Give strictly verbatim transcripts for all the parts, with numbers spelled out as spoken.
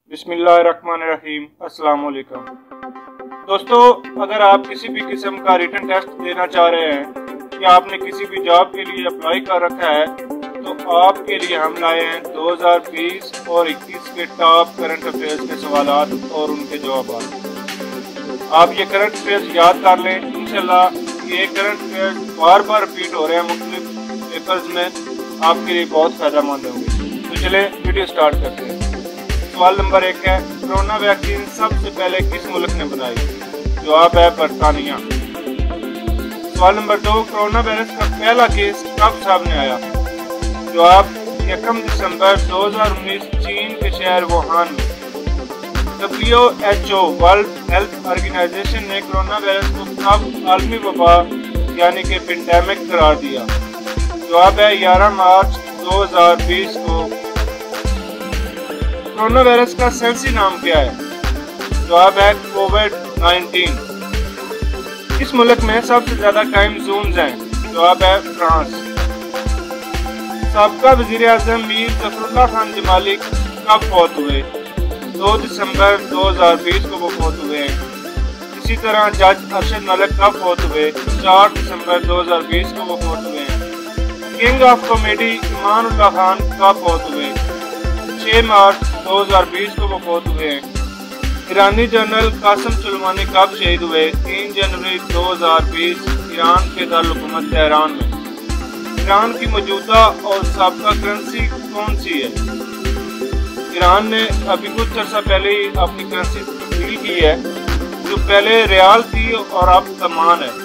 बिस्मिल्लाहिर्रहमानिर्रहीम। अस्सलाम वालेकुम दोस्तों, अगर आप किसी भी किस्म का रिटन टेस्ट देना चाह रहे हैं या आपने किसी भी जॉब के लिए अप्लाई कर रखा है तो आपके लिए हम लाए हैं दो हज़ार बीस और इक्कीस के टॉप करंट अफेयर्स के सवालात और उनके जवाब। आप ये करंट अफेयर्स याद कर लें, इंशाल्लाह ये करंट अफेयर्स बार बार रिपीट हो रहे हैं मुख्तलिफ पेपर्स में, आपके लिए बहुत फायदेमंद होंगे। तो चले वीडियो स्टार्ट करते हैं। सवाल नंबर एक है, कोरोना वैक्सीन सबसे पहले किस मुल्क ने बनाई? जवाब है बरतानिया। सवाल नंबर दो, कोरोना वायरस का पहला केस कब सामने आया? जवाब यकम दिसंबर दो हज़ार उन्नीस चीन के शहर वुहान में। W H O World Health Organisation ने कोरोना वायरस को कब आलमी वबा यानी कि पेंडेमिक करार दिया? जवाब है ग्यारह मार्च दो हज़ार बीस को। कोरोना वायरस का साइंसी नाम क्या है? जवाब है कोविड नाइनटीन। इस मुल्क में सबसे ज्यादा टाइम जोन्स हैं? जवाब है फ्रांस। साबका वजीर आजम मीर जफरुल्लाह खान जमाली कब फौत हुए? दो दिसंबर दो हज़ार बीस को वो फौत हुए हैं। इसी तरह जज अरशद मलिक कब फौत हुए? चार दिसंबर दो हज़ार बीस को वो फौत हुए हैं। King of comedy Amanullah Khan कब फौत हुए? छह मार्च दो हज़ार बीस को वो फौत हुए हैं। ईरानी जनरल कासिम सुलेमानी कब शहीद हुए? तीन जनवरी दो हज़ार बीस ईरान के दारुल-हुकूमत तेहरान में। ईरान की मौजूदा और साबका करेंसी कौन सी है? ईरान ने अभी कुछ अर्सा पहले ही अपनी करेंसी तब्दील की है, जो पहले रियाल थी और अब तमान है।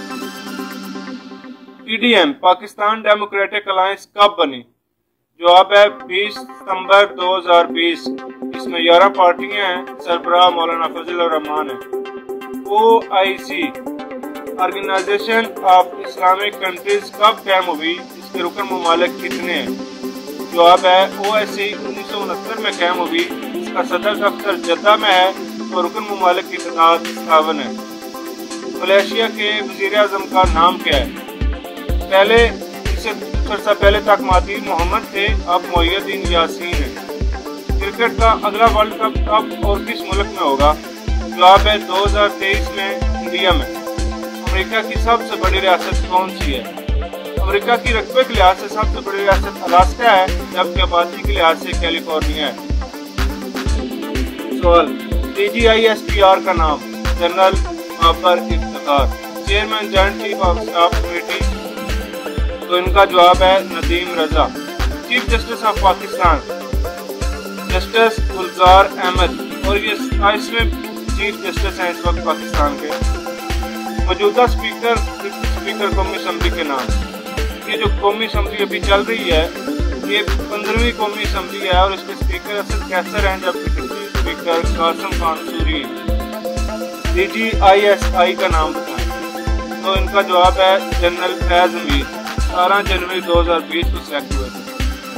P D M Pakistan Democratic Alliance कब बनी? जवाब है बीस सितंबर दो हज़ार बीस। इसमें ग्यारह पार्टियां हैं, सरबराह मौलाना फजल रहमान है। O I C Organisation of Islamic Countries कब कायम हुई? इसके रुकन ममालिक कितने हैं? जवाब है ओ आई सी उन्नीस सौ उनहत्तर में कायम हुई। इसका सदर दफ्तर जद्दा में है और रुकन ममालिक की तादाद सत्तावन है। मलेशिया के वजीर आजम का नाम क्या है? पहले इससे अरसा पहले तक महातीर मोहम्मद थे, अब मोइनुद्दीन यासीन है। क्रिकेट का अगला वर्ल्ड कप कब और किस मुल्क में होगा? जवाब है दो हज़ार तेईस में इंडिया में। अमेरिका की सबसे बड़ी रियासत कौन सी है? अमेरिका की रकबे के लिहाज से सबसे बड़ी रियासत अलास्का है, जबकि आबादी के लिहाज से कैलिफोर्निया है। सवाल, D G I S P R का नाम? General Babar Iftikhar. Chairman joint chief of staff committee? तो इनका जवाब है Nadeem Raza. Chief justice of Pakistan? Justice Gulzar Ahmed, और ये सताईसवें चीफ जस्टिस हैं इस वक्त पाकिस्तान के। मौजूदा स्पीकर स्पीकर कौमी असम्बली के नाम? ये जो कौमी असम्बली अभी चल रही है ये पंद्रहवीं कौमी असम्बली है और इसके स्पीकर असद कैसर हैं, जबकि deputy speaker Qasim Khan Suri. D G I S I का नाम बताएं? तो इनका जवाब है जनरल फैज अमीर। अठारह जनवरी दो हज़ार बीस को सेलेक्ट हुए थे।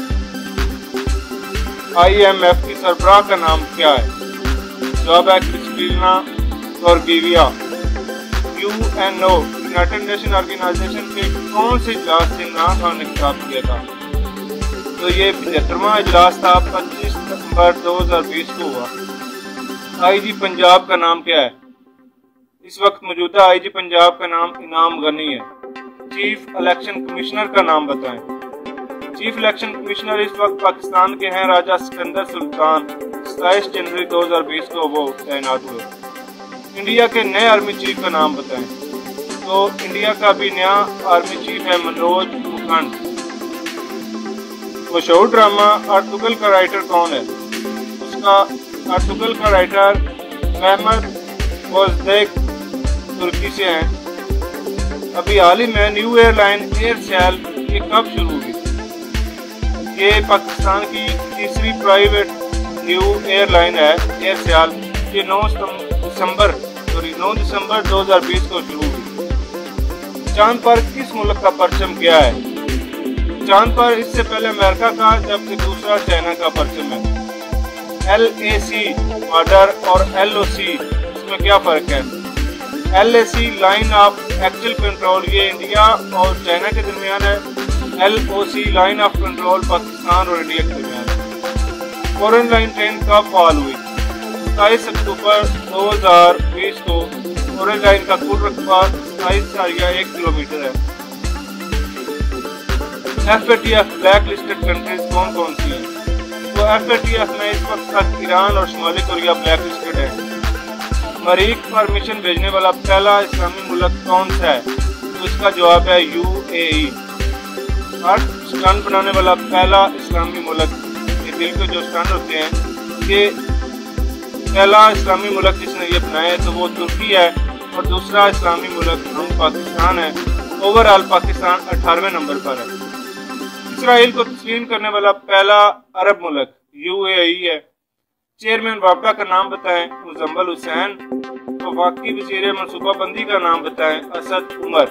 आई एम एफ की सरबराह का नाम क्या है? जवाब है क्रिस्टीना गॉर्गिविया। U N O United Nation Organisation के कौन से इजलास से इमरान खान ने खिताब किया था? तो ये पचहत्तरवां इजलास था, पच्चीस सितंबर दो हज़ार बीस को हुआ। आई जी पंजाब का नाम क्या है? इस वक्त मौजूदा आई जी पंजाब का नाम इनाम गनी है। चीफ इलेक्शन कमिश्नर का नाम बताएं? चीफ इलेक्शन कमिश्नर इस वक्त पाकिस्तान के हैं राजा सिकंदर सुल्तान। सताईस जनवरी दो हज़ार बीस को वो तैनात हुए। इंडिया के नए आर्मी चीफ का नाम बताएं? तो इंडिया का भी नया आर्मी चीफ है मनोज मुकुंद। मशहूर ड्रामा अर्तुगल का राइटर कौन है? उसका अर्तुगल का राइटर महमद बोजदेक तुर्की से हैं। अभी हाल ही में न्यू एयरलाइन एयरसेल ये कब शुरू हुई? ये पाकिस्तान की तीसरी प्राइवेट न्यू एयरलाइन है एयरसेल। ये नौ दिसंबर सॉरी नौ दिसंबर दो हज़ार बीस को शुरू हुई। चांद पर किस मुल्क का परचम क्या है? चांद पर इससे पहले अमेरिका का, जबकि दूसरा चाइना का परचम है। एल ए सी बॉर्डर और एल ओ सी इसमें क्या फर्क है? L A C line of actual control ये इंडिया और चाइना के दरमियान है। L O C line of control Pakistan और इंडिया के दरमियान है। फॉरेन लाइन ट्रेन कब बहाल हुई? सताईस अक्टूबर दो हजार बीस को। फॉरेन लाइन का कुल रकबा सताईस इशारिया एक किलोमीटर है। F A T F blacklisted countries कौन कौन सी हैं? तो एफ ए टी एफ में इस वक्त तक ईरान और शुमाली कोरिया ब्लैक लिस्टेड है। मरीख पर मिशन भेजने वाला पहला इस्लामी मुल्क कौन सा है? तो इसका जवाब है U A E. Earth stun बनाने वाला पहला इस्लामी मुल्क, ये दिल के जो स्टन होते हैं, ये पहला इस्लामी मुल्क जिसने ये बनाया है तो वो तुर्की है, और दूसरा इस्लामी मुल्क हम पाकिस्तान है। ओवरऑल पाकिस्तान अठारहवें नंबर पर है। इसराइल को तस्लीम करने वाला पहला अरब मुल्क यू ए ई है। चेयरमैन वापडा का नाम बताएं। मुजम्मल हुसैन। वफाकी वजीर मनसूबाबंदी का नाम बताएं। असद उमर।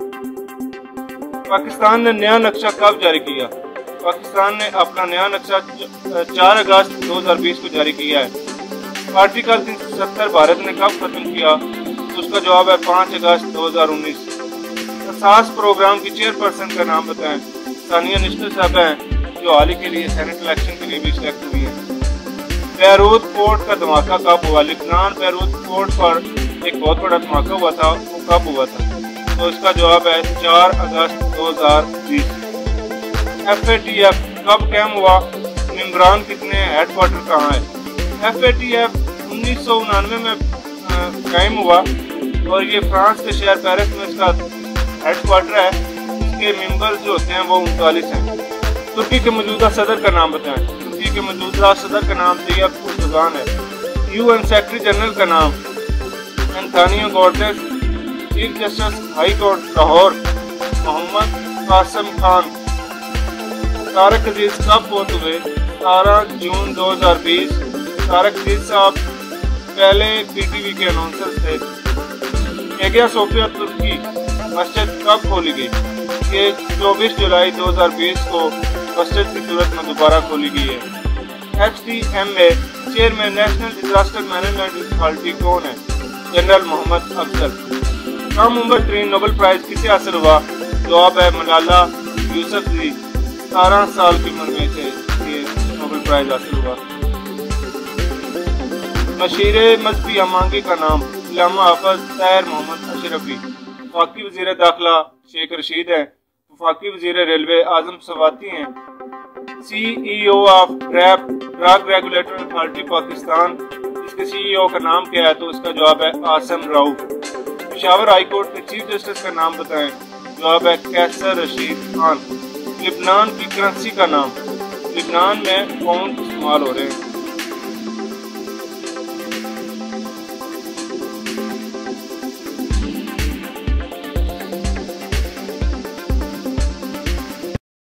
पाकिस्तान ने नया नक्शा कब जारी किया? पाकिस्तान ने अपना नया नक्शा चार अगस्त दो हजार बीस को जारी किया है। आर्टिकल तीन सौ सत्तर भारत ने कब खत्म किया? तो उसका जवाब है पाँच अगस्त दो हजार उन्नीस। सास प्रोग्राम की चेयरपर्सन का नाम बताएं। सानिया निश्चित साहब हैं, जो हाल ही के लिए सेनेट इलेक्शन के लिए भी सिलेक्ट हुई है। बैरूत पोर्ट का धमाका कब हुआ? लिबनान बैरूत पोर्ट पर एक बहुत बड़ा धमाका हुआ था, वो कब हुआ था? तो इसका जवाब है चार अगस्त दो हजार बीस। एफ ए टी एफ कब कायम हुआ? मेम्बरान कितने? हेडक्वार्टर कहाँ है? एफ ए टी एफ उन्नीस सौ उनानवे में कायम हुआ और ये फ्रांस के शहर पेरिस में इसका हेडक्वार्टर है। इसके मेंबर्स जो होते हैं वो उनतालीस हैं। तुर्की के मौजूदा सदर का नाम बताएं। तुर्की के मौजूदा सदर का नाम तैयब एर्दोगान है। यू एन सेक्रेटरी जनरल का नाम Antonio Guterres. Chief justice high court Lahore Mohammad Qasim Khan. Tariq Aziz कब फौत हुए? सतारह जून दो हजार बीस। तारक अजीज साहब पहले पी टी वी के अनाउंसर थे। एगिया सोफिया तुर्की मस्जिद कब खोली गई? ये चौबीस जुलाई दो हजार बीस को मस्जिद की सूरत में दोबारा खोली गई है। H T M A chairman national disaster management authority कौन है? जनरल मोहम्मद अफजल। कम उम्र तरीन नोबेल प्राइज किसे हासिल हुआ? जवाब है मलाला यूसुफजई। सतारह साल की उम्र में से ये नोबेल प्राइज हासिल हुआ। मशीर मजहबी अमांगी का नाम? अल्लामा हाफिज ताहिर मोहम्मद अशरफी। वफाकी वजीर दाखिला शेख रशीद है। वफाकी वजीर रेलवे आजम सवाती हैं। C E O of DRAP drug regulatory authority Pakistan, इसके सी ई ओ का नाम क्या है? तो इसका जवाब है आसम राउफ। पेशावर हाई कोर्ट के चीफ जस्टिस का नाम बताएं। जवाब है कैसर रशीद खान। लिबनान की करेंसी का नाम? लिबनान में पाउंड इस्तेमाल हो रहे हैं।